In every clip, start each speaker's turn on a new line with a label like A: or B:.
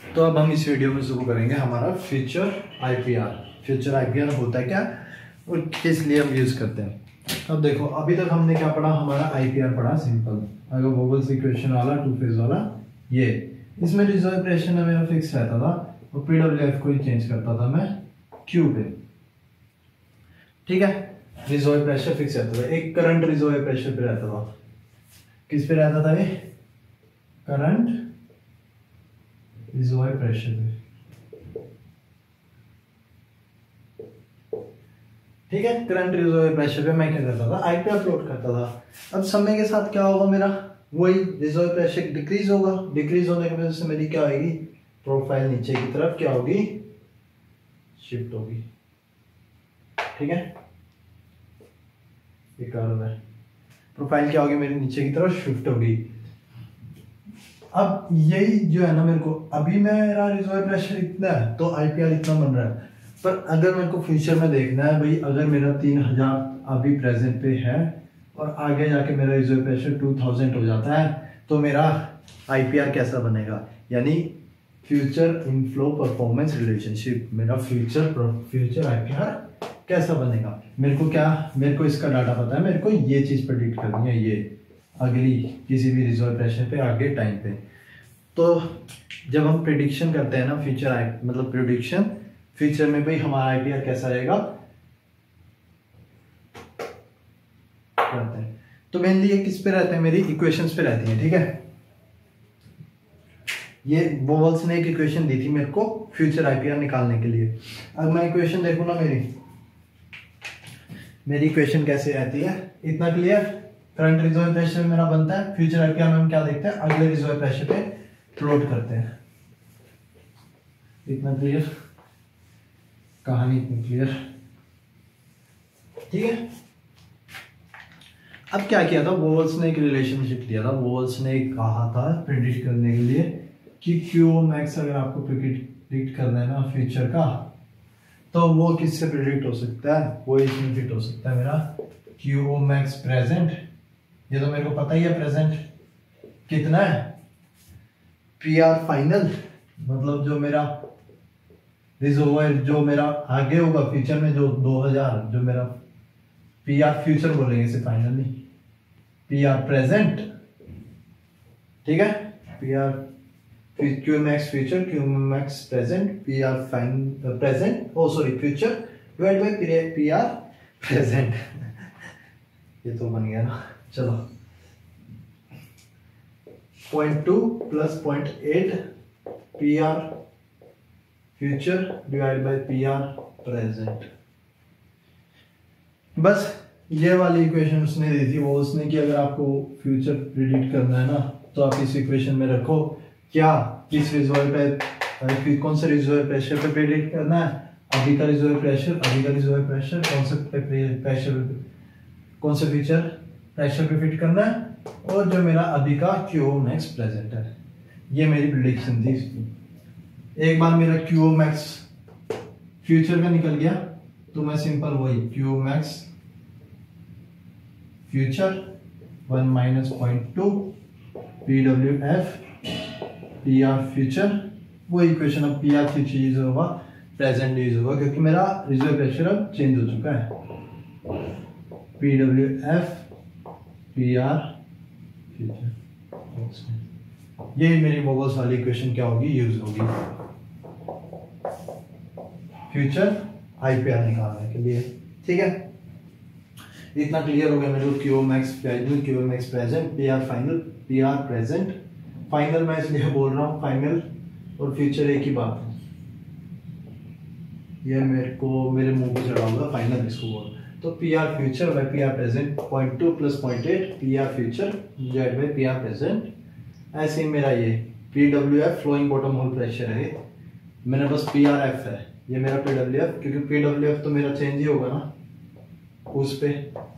A: तो अब हम इस वीडियो में शुरू करेंगे हमारा फ्यूचर आईपीआर। फ्यूचर आईपीआर होता है क्या और किस लिए हम यूज करते हैं। अब देखो, अभी तक हमने क्या पढ़ा, हमारा आईपीआर पढ़ा सिंपल, अगर वोवेल्स इक्वेशन वाला, टू फेज वाला, ये इसमें रिजर्व प्रेशर में मेरा फिक्स रहता था और पीडब्ल्यूएफ को ही चेंज करता था मैं क्यू पे। ठीक है, रिजर्व प्रेशर फिक्स रहता था, एक करंट रिजर्व प्रेशर पे रहता था। किस पे रहता था ये? करंट रिजर्व प्रेशर पे। ठीक है, करंट रिजर्व प्रेशर पे मैं क्या करता था, आईपीआर प्लॉट करता था। अब समय के साथ क्या होगा, मेरा वही रिजर्व प्रेशर डिक्रीज होगा। डिक्रीज होने की वजह से मेरी क्या होगी, प्रोफाइल नीचे की तरफ क्या होगी, शिफ्ट होगी। ठीक है, ये कर्व है, प्रोफाइल क्या होगी मेरी, नीचे की तरफ शिफ्ट होगी। अब यही जो है ना, मेरे को अभी मेरा रिजर्व प्रेशर इतना है तो आईपीआर इतना बन रहा है, पर अगर मेरे को फ्यूचर में देखना है भाई, अगर मेरा 3000 अभी प्रेजेंट पे है और आगे जाके मेरा रिजर्व प्रेशर 2000 हो जाता है, तो मेरा आईपीआर कैसा बनेगा, यानी फ्यूचर इनफ्लो परफॉर्मेंस रिलेशनशिप, मेरा फ्यूचर आईपीआर कैसा बनेगा। मेरे को इसका डाटा पता है, मेरे को ये चीज प्रेडिक्ट करनी है, ये अगली किसी भी रिजर्व प्रेशर पे आगे टाइम पे। तो जब हम प्रिडिक्शन करते हैं ना, मतलब प्रिडिक्शन फ्यूचर में भाई हमारा आईपीआर कैसा रहेगा करते हैं, तो मेनली ये किस पे रहते हैं, मेरी इक्वेशंस पे रहती हैं। ठीक है, ये बोवेल्स ने एक इक्वेशन दी थी मेरे को फ्यूचर आईपीआर निकालने के लिए। अब मैं इक्वेशन देखूं ना, मेरी इक्वेशन कैसे रहती है, इतना क्लियर। करंट रिजर्व प्रेशर मेरा बनता है, फ्यूचर आईपीआर में हम क्या देखते हैं, अगले रिजर्व प्रेशर पे प्लॉट करते हैं। इतना क्लियर, कहानी इतनी क्लियर। ठीक है, अब क्या किया था, बोवेल्स ने एक रिलेशनशिप दिया था। बोवेल्स ने कहा था प्रिडिक्ट करने के लिए कि क्यू मैक्स अगर आपको प्रिडिक्ट करना है ना फ्यूचर का, तो वो किससे प्रिडिक्ट हो सकता है, वो इसमें फिट हो सकता है मेरा क्यू मैक्स प्रेजेंट। ये तो मेरे को पता ही है प्रेजेंट कितना है, पी आर फाइनल, मतलब जो मेरा रिजर्वायर जो मेरा आगे होगा फ्यूचर में, जो 2000, जो मेरा पी आर फ्यूचर बोलेंगे इसे, फाइनल नहीं, पी आर प्रेजेंट। ठीक है, P R Q max future, Q max present, P R present, oh sorry future divide by P R present. ये तो बन गया ना, चलो 0.2 plus 0.8 P R future divide by P R present. बस ये वाली इक्वेशन उसने दी थी, वो उसने कि अगर आपको फ्यूचर प्रिडिक्ट करना है ना, तो आप इस इक्वेशन में रखो क्या, किस रिजर्व पे, कौन से रिजर्व प्रेशर पे प्रिडिक्ट करना है, अभी का रिजर्व प्रेशर, कौन से प्रेशर, कौन से फ्यूचर प्रेशर पे फिट करना है, और जो मेरा अभी का क्यू मैक्स प्रेजेंट है। ये मेरी प्रिडिक्शन थी इसकी। एक बार मेरा क्यू मैक्स फ्यूचर का निकल गया, तो मैं सिंपल वही Q max future 1 minus 0.2 P W F P R future, वो इक्वेशन अब पी आर फ्यूचर यूज होगा, प्रेजेंट यूज होगा, क्योंकि मेरा रिजर्व प्रेशर अब चेंज हो चुका है। P W F P R future, ये मेरी बोवेल्स वाली इक्वेशन क्या होगी, यूज होगी फ्यूचर आईपीआर निकालने के लिए। ठीक है, इतना क्लियर हो गया मेरे को, Q max final, Q max present, P R final, P R present. Final मैं इसलिए बोल रहा हूँ, फाइनल और फ्यूचर एक ही बात है, ये मेरे को मेरे मुंह पे चढ़ा होगा, फाइनल इसको बोल। तो P R future by P R present 0.2 plus 0.8 P R future divide by P R present. ऐसे ही मेरा ये P W F flowing bottom hole pressure है, मैंने बस पी आर एफ है, ये मेरा पी डब्ल्यू एफ, क्योंकि पी डब्ल्यू एफ तो मेरा चेंज ही होगा ना उस पे,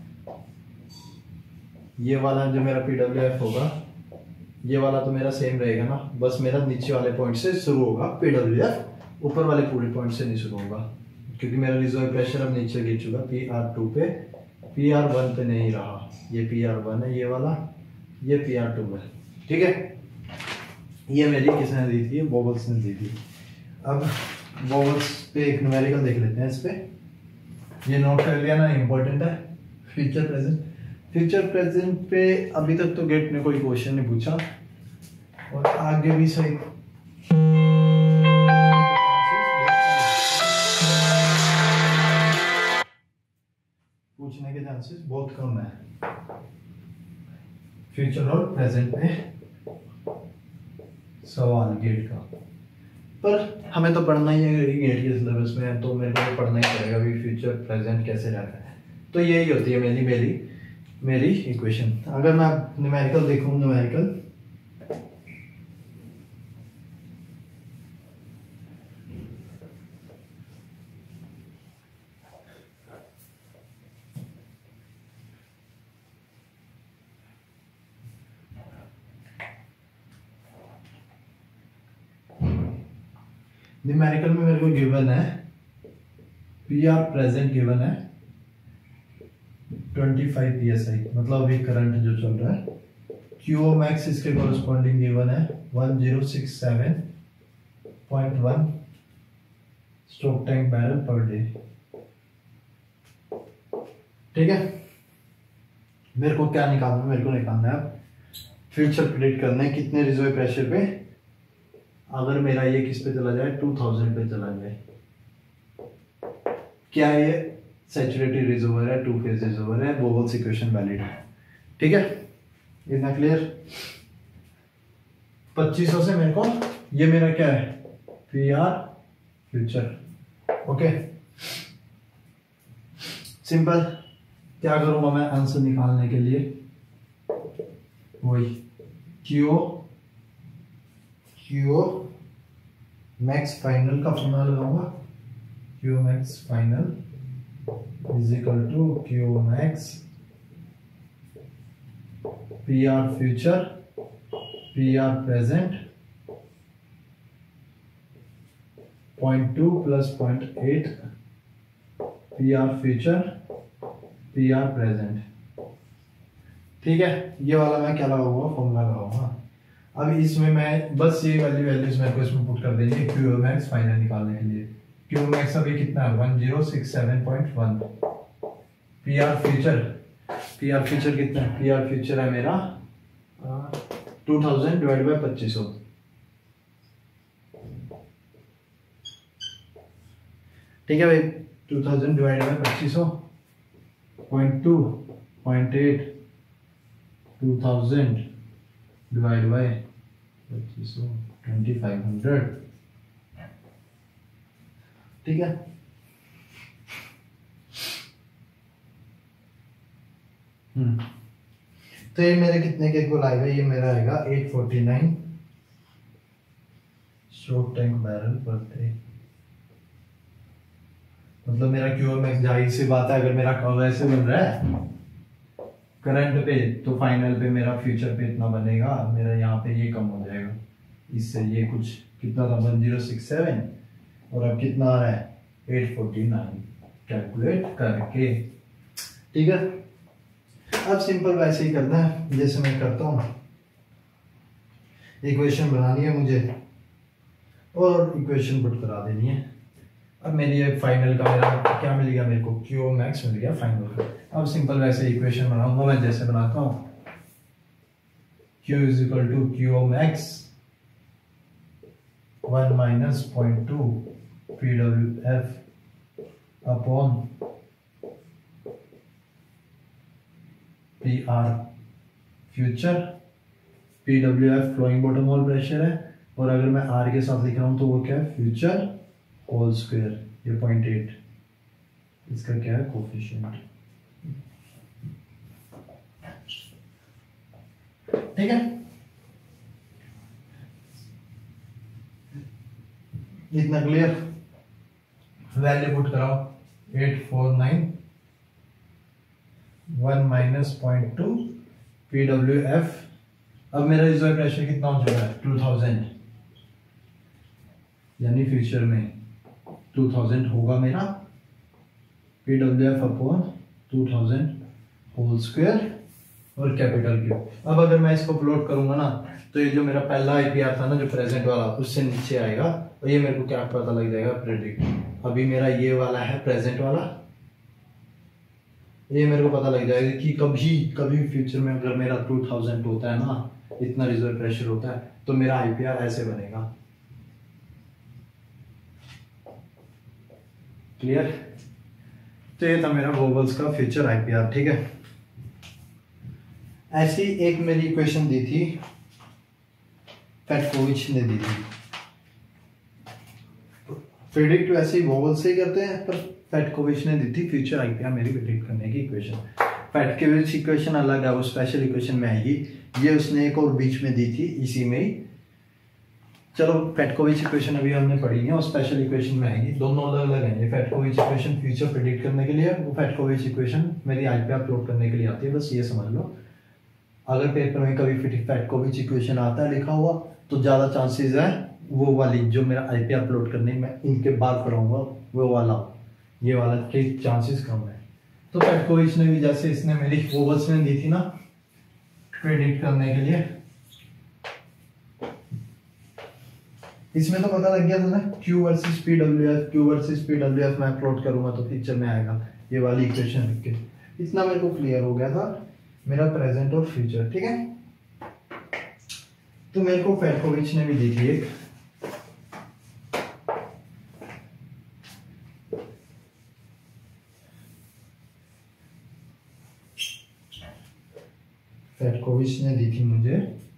A: ये वाला जो मेरा पी डब्ल्यू एफ होगा, ये वाला तो मेरा सेम रहेगा ना, बस मेरा नीचे वाले पॉइंट से शुरू होगा पी डब्ल्यू एफ, ऊपर वाले पूरे पॉइंट से नहीं शुरू होगा, क्योंकि मेरा रिजर्व प्रेशर अब नीचे गिर चुका पी आर 2 पे, पी आर 1 पे नहीं रहा, ये पी आर 1 है, ये वाला, ये पी आर 2 है। ठीक है, ये मेरी किसने दी थी, वोवेल्स ने दी थी। अब वोवेल्स पे एक न्यूमेरिकल देख लेते हैं। इस पे ये नोट कर लिया ना, इम्पोर्टेंट है। फ्यूचर प्रेजेंट, फ्यूचर प्रेजेंट पे अभी तक तो गेट ने कोई क्वेश्चन नहीं पूछा और आगे भी सही पूछने के चांसेस बहुत कम है फ्यूचर और प्रेजेंट पे सवाल गेट का। पर हमें तो पढ़ना ही है, गेट के सिलेबस में है तो मेरे को पढ़ना ही पड़ेगा भी फ्यूचर प्रेजेंट कैसे रहता है। तो यही होती है मेरी इक्वेशन। अगर मैं न्यूमेरिकल देखूं, न्यूमेरिकल न्यूमेरिकल में मेरे को गिवन है पी आर प्रेजेंट गिवन है 25 psi, मतलब अभी करंट जो चल रहा है। क्यू मैक्स इसके कोरस्पॉन्डिंग गिवन है 1067.1 stock tank barrel per day. ठीक है, मेरे को क्या निकालना है, मेरे को निकालना है अब फ्यूचर प्रेडिक्ट करना है कितने रिजर्व प्रेशर पे, अगर मेरा ये किस पे चला जाए 2000 पे चला जाए, क्या ये सैचुरेटेड रिजर्वर है, टू फेज रिजर्वर है, वोवेल्स इक्वेशन वैलिड है। ठीक है, इतना क्लियर। 2500 से मेरे को ये मेरा क्या है P R future. Okay, simple. क्या करूंगा मैं आंसर निकालने के लिए, वही क्यू मैक्स फाइनल का फॉर्मूला लगाऊंगा। Q max final is equal to Q max P R future P R present 0.2 plus 0.8 P R future P R present. ठीक है, ये वाला मैं क्या लगाऊंगा, फॉर्मूला लगाऊंगा। अब इसमें मैं बस ये वाली वैल्यूज मेरे को इसमें पुट कर देनी है क्यू मैक्स फाइनल निकालने के लिए। क्यू मैक्स अभी कितना है 1067.1। पी आर फ्यूचर कितना है, पी आर फ्यूचर है मेरा 2000 डिवाइड बाय 2500। ठीक है भाई, 2000 डिवाइड बाय 2500 0.2 0.8 2000 डिवाइड बाय 2500 2500। ठीक है, तो ये मेरे कितने के इक्वल आएगा, ये मेरा आएगा 849 stock tank barrel per day. मतलब मेरा क्यूएमएक्स, जाहिर सी बात है अगर मेरा कर्व ऐसे बन रहा है करंट पे तो फाइनल पे मेरा फ्यूचर पे इतना बनेगा, मेरा यहाँ पे ये कम हो जाएगा इससे। ये कुछ कितना था 1067 और अब कितना आ रहा है 849 कैलकुलेट करके। ठीक है, अब सिंपल वैसे ही करना है जैसे मैं करता हूँ। इक्वेशन बनानी है मुझे और इक्वेशन पुट करा देनी है। अब मेरी ये फाइनल का मेरा क्या मिल गया, मेरे को क्यू मैक्स मिल गया फाइनल का। अब सिंपल वैसे इक्वेशन बनाऊंगा मैं जैसे बनाता हूँ। Q is equal to Q max 1 minus 0.2 PWF upon PR future. PWF flowing bottom hole pressure है और अगर मैं R के साथ लिख रहा हूँ तो वो क्या है फ्यूचर होल स्क्वायर। ये 0.8 इसका क्या है कोफिशिएंट। ठीक है, इतना क्लियर। वैल्यू पुट कराओ 849 1 माइनस 0.2 PWF। अब मेरा रिजर्व प्रेशर कितना हो चुका है 2000, यानी फ्यूचर में 2000 होगा मेरा PWF अपॉन 2000 होल स्क्वायर और कैपिटल क्यू। अब अगर मैं इसको प्लॉट करूंगा ना तो ये जो मेरा पहला आईपीआर था ना जो प्रेजेंट वाला उससे नीचे आएगा और ये मेरे को क्या पता लग जाएगा प्रेडिक्ट। अभी मेरा ये वाला है प्रेजेंट वाला, ये मेरे को पता लग जाएगा कि कभी कभी फ्यूचर में अगर मेरा 2000 होता है ना, इतना रिजर्व प्रेशर होता है तो मेरा आईपीआर ऐसे बनेगा। क्लियर? तो ये था मेरा वोवेल्स का फ्यूचर आईपीआर। ठीक है, ऐसी एक मेरी इक्वेशन दी थी पेटकोविच ने दी थी। प्रेडिक्ट वैसे ही वोवेल्स से ही करते हैं, पर पेटकोविच ने दी थी फ्यूचर आईपीआर मेरी प्रेडिक्ट करने की इक्वेशन। पेटकोविच इक्वेशन अलग है, वो स्पेशल इक्वेशन में आएगी। ये उसने एक और बीच में दी थी इसी में ही। चलो पेटकोविच इक्वेशन अभी हमने पढ़ी है और स्पेशल इक्वेशन में आएगी, दोनों अलग अलग हैं। ये पेटकोविच इक्वेशन फ्यूचर प्रेडिक्ट करने के लिए, वो पेटकोविच इक्वेशन मेरी आईपीआर प्लॉट करने के लिए आती है। बस ये समझ लो, अगर पेपर में कभी पेटकोविच इक्वेशन आता है लिखा हुआ तो ज़्यादा चांसेस है वो वाली जो मेरा आईपीआर प्लॉट करने में इनके बाद पढ़ाऊंगा वो वाला, ये वाला के चांसेस कम है। तो पेटकोविच ने भी जैसे इसने मेरी वोवेल्स में दी थी ना प्रेडिक्ट करने के लिए, इसमें तो पता लग गया था ना Q versus PWF, Q versus PWF मैं प्लॉट करूंगा तो पिक्चर में आएगा ये वाली इक्वेशन लिख के। इतना मेरे को क्लियर हो गया था मेरा प्रेजेंट और फ्यूचर। ठीक है, तो मेरे को पेटकोविच ने भी दी थी एक, पेटकोविच ने दी थी मुझे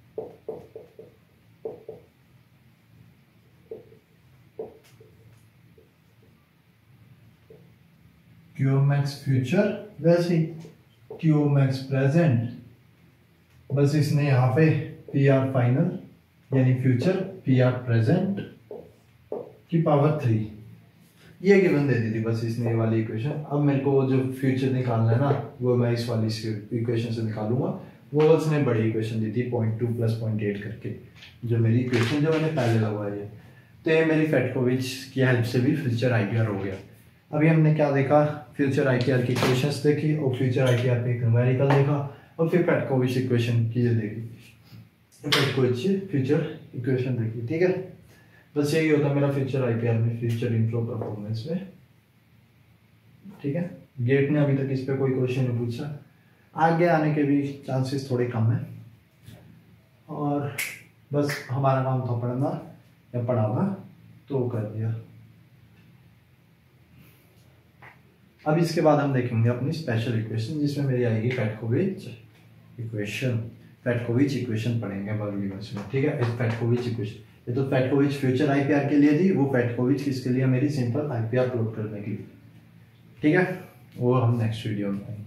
A: क्यूएमएक्स फ्यूचर वैसे क्यूएमएक्स प्रेजेंट, बस इसने यहाँ पे पीआर फाइनल यानी फ्यूचर पीआर प्रेजेंट की पावर 3 ये गिवन दे दी थी बस इसने ये वाली इक्वेशन। अब मेरे को जो फ्यूचर निकालना है ना वो मैं इस वाली इक्वेशन से निकालूंगा। वो उसने बड़ी इक्वेशन दी थी 0.2 + 0.8 करके, जो मेरी इक्वेशन जो मैंने पहले लगवाई है। तो ये मेरी पेटकोविच की हेल्प से भी फ्यूचर आईपीआर हो गया। अभी हमने क्या देखा, फ्यूचर आईपीआर की इक्वेशंस देखी और फ्यूचर आईपीआर पे न्यूमेरिकल देखा और फिर पेटकोविच इक्वेशन की ये देखी, पेटकोविच फ्यूचर इक्वेशन देखी। ठीक है, बस यही होता मेरा फ्यूचर आईपीआर में, फ्यूचर इनफ्लो परफॉर्मेंस में। ठीक है, गेट ने अभी तक इस पे कोई क्वेश्चन नहीं पूछा, आगे आने के भी चांसेस थोड़े कम है। और बस हमारा काम था पढ़ना या पढ़ाना, तो कर दिया। अब इसके बाद हम देखेंगे अपनी स्पेशल इक्वेशन जिसमें मेरी आएगी पेटकोविच इक्वेशन। पेटकोविच इक्वेशन पढ़ेंगे अगली क्लास में। ठीक है, इस पेटकोविच इक्वेशन, ये तो पेटकोविच फ्यूचर आईपीआर के लिए थी, वो पेटकोविच किसके लिए, मेरी सिंपल आईपीआर प्लॉट करने के लिए। ठीक है, वो हम नेक्स्ट वीडियो में